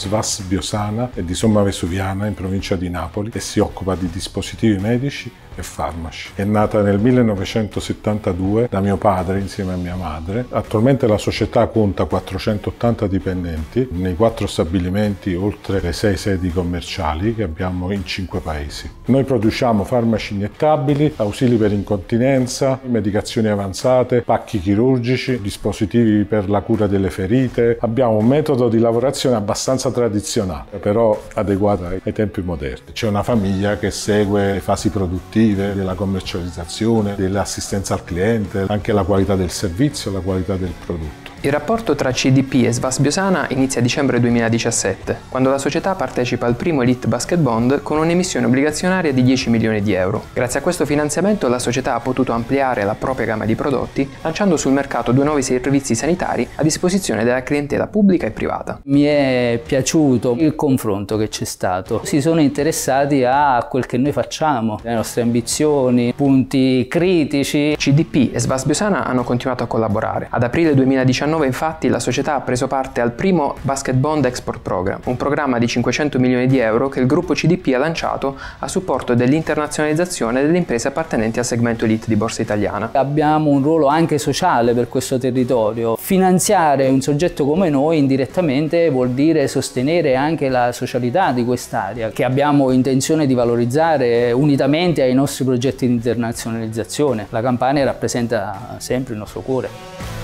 Svas Biosana è di Somma Vesuviana in provincia di Napoli e si occupa di dispositivi medici e farmaci. È nata nel 1972 da mio padre insieme a mia madre. Attualmente la società conta 480 dipendenti nei 4 stabilimenti oltre le 6 sedi commerciali che abbiamo in 5 paesi. Noi produciamo farmaci iniettabili, ausili per incontinenza, medicazioni avanzate, pacchi chirurgici, dispositivi per la cura delle ferite. Abbiamo un metodo di lavorazione abbastanza tradizionale, però adeguato ai tempi moderni. C'è una famiglia che segue le fasi produttive della commercializzazione, dell'assistenza al cliente, anche la qualità del servizio, la qualità del prodotto. Il rapporto tra CDP e Svas Biosana inizia a dicembre 2017, quando la società partecipa al primo Elite Basket Bond con un'emissione obbligazionaria di 10 milioni di euro. Grazie a questo finanziamento la società ha potuto ampliare la propria gamma di prodotti, lanciando sul mercato 2 nuovi servizi sanitari a disposizione della clientela pubblica e privata. Mi è piaciuto il confronto che c'è stato. Si sono interessati a quel che noi facciamo, le nostre ambizioni, punti critici. CDP e Svas Biosana hanno continuato a collaborare. Ad aprile 2019 infatti la società ha preso parte al primo Basket Bond Export Program, un programma di 500 milioni di euro che il gruppo CDP ha lanciato a supporto dell'internazionalizzazione delle imprese appartenenti al segmento elite di Borsa Italiana. Abbiamo un ruolo anche sociale per questo territorio. Finanziare un soggetto come noi indirettamente vuol dire sostenere anche la socialità di quest'area, che abbiamo intenzione di valorizzare unitamente ai nostri progetti di internazionalizzazione. La Campania rappresenta sempre il nostro cuore.